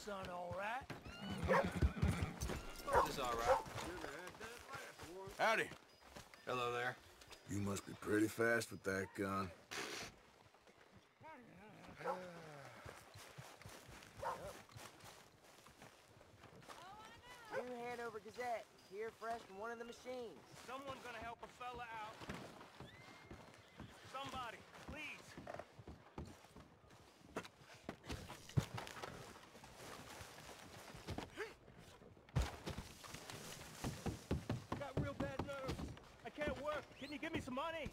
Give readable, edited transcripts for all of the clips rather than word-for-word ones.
son all right? This is all right. Howdy. Hello there. You must be pretty fast with that gun. New Hanover Gazette, here fresh from one of the machines. Someone gonna help a fella out? Somebody, please. Got real bad nerves. I can't work. Can you give me some money?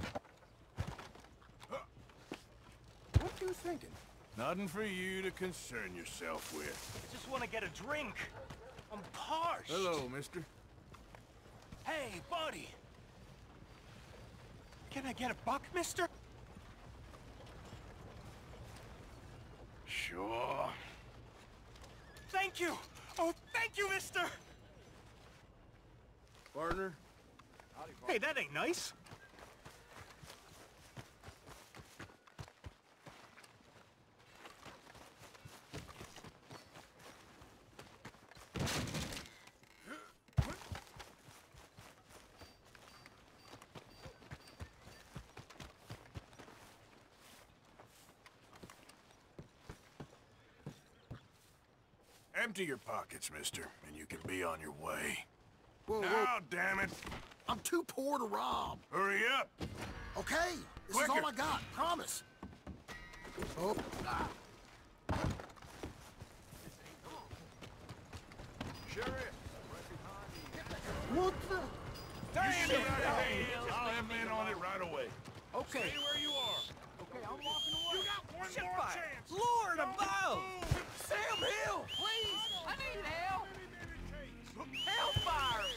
What you thinking? Nothing for you to concern yourself with. I just want to get a drink. I'm parched. Hello, mister. Hey, buddy. Can I get a buck, mister? Sure. Thank you. Oh, thank you, mister. Partner? Hey, that ain't nice. Empty your pockets, mister, and you can be on your way. Whoa, whoa. Now, damn it! I'm too poor to rob. Hurry up! Okay, this Quicker. is all I got, promise. Oh, Sheriff! what the? You shoot out of hand. I'll have men on it right away. Okay. Stay where you are. Okay, I'm walking away. You got one Shit more fire. chance. Lord above! Sam Hill, please! I need help! Hellfire!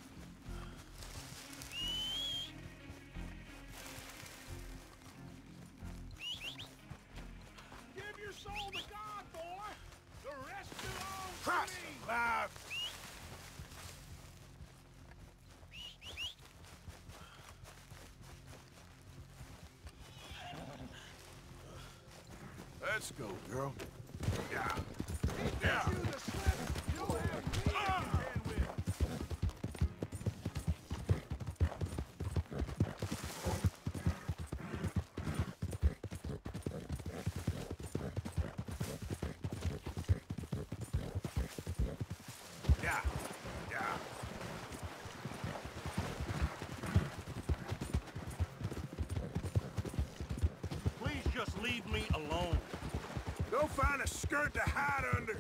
Give your soul to God, boy. The rest belongs to me. Loud. Let's go, girl. Yeah. Yeah. Yeah. Yeah. Please just leave me alone. Go find a skirt to hide under.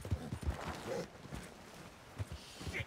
Shit.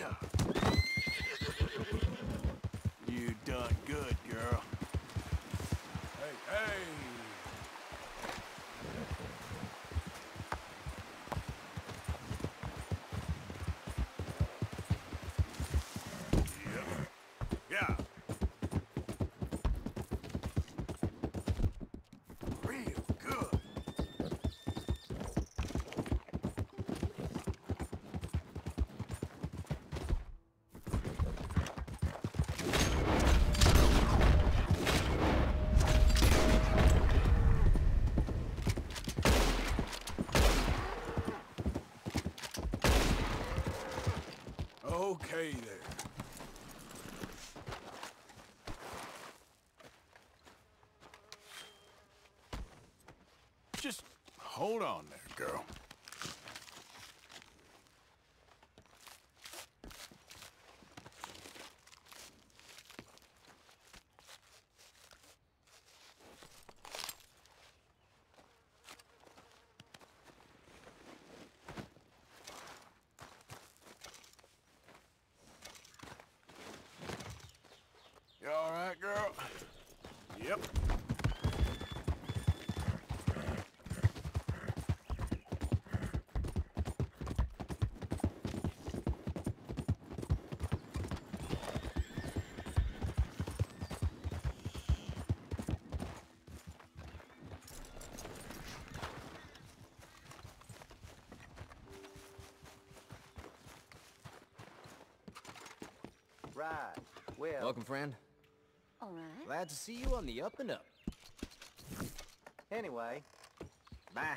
ya. You done good, girl. Hey, hey! Yeah. Real good. Okay there. Just hold on there, girl. You all right, girl? Yep. Right. Well, Welcome, friend. All right. Glad to see you on the up and up. anyway, bye.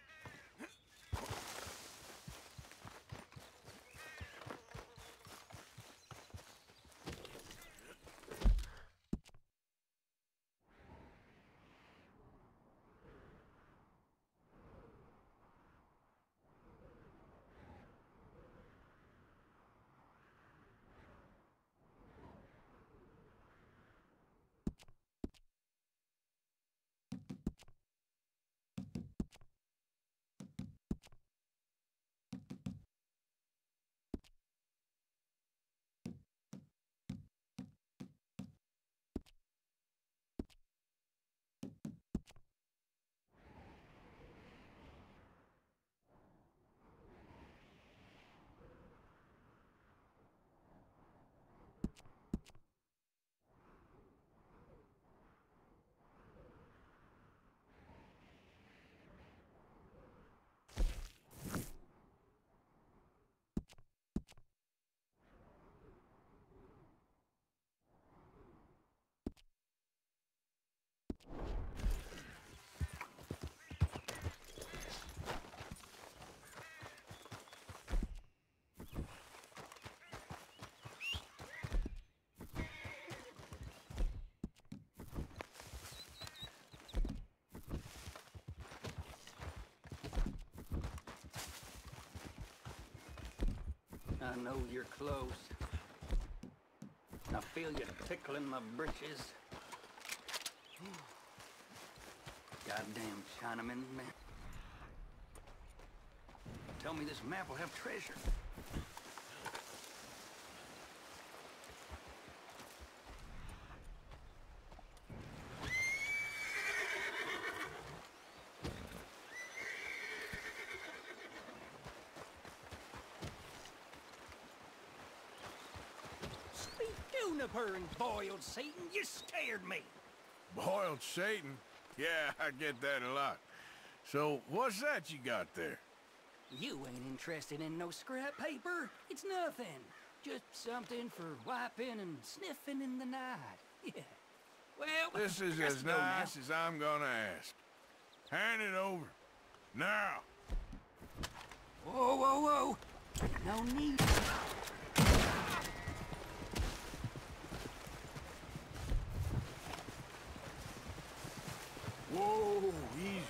I know you're close. I feel you tickling my britches. Goddamn Chinaman, man. Tell me this map will have treasure. Sweet juniper and boiled Satan, you scared me. Boiled Satan? Yeah, I get that a lot. So, what's that you got there? You ain't interested in no scrap paper. It's nothing. Just something for wiping and sniffing in the night. Yeah. Well, This is let's as go now. nice as I'm gonna ask. Hand it over. Now. Whoa, whoa, whoa. No need. Whoa, easy.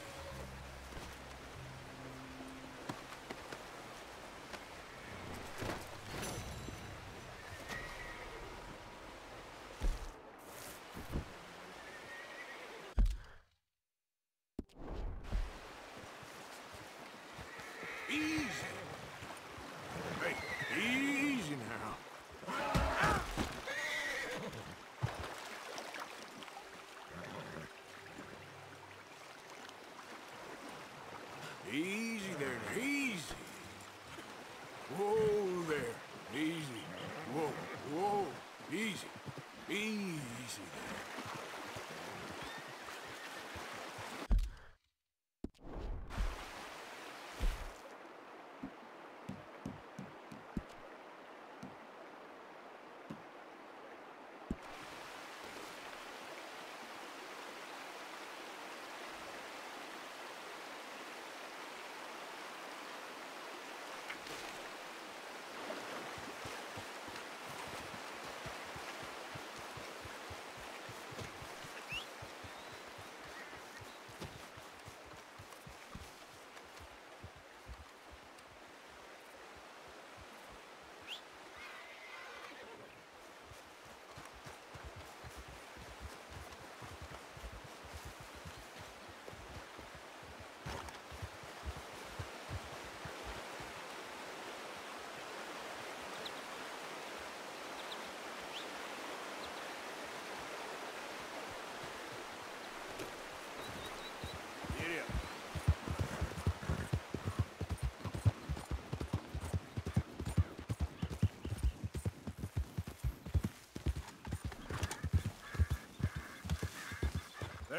Easy. Hey, easy.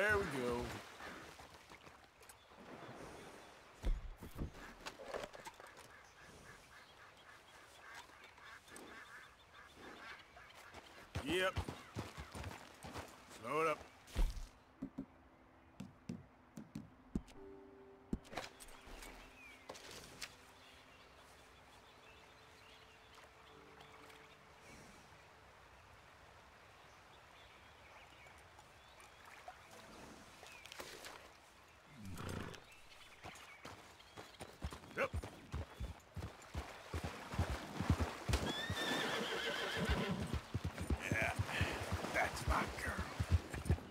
There we go. Yep. Slow it up. Yep. Yeah, that's my girl.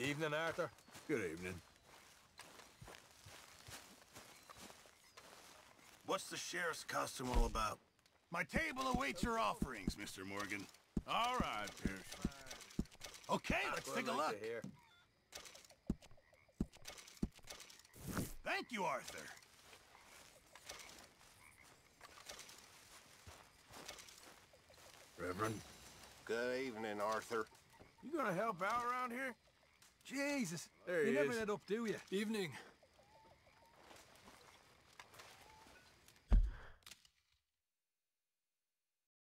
Evening, Arthur. Good evening. What's the sheriff's costume all about? My table awaits your offerings, Mr. Morgan. All right, Pearson. Okay, let's take a look. Thank you, Arthur. Reverend, Good evening, Arthur. you gonna help out around here? Jesus, There you he never is. let up, do you? Evening.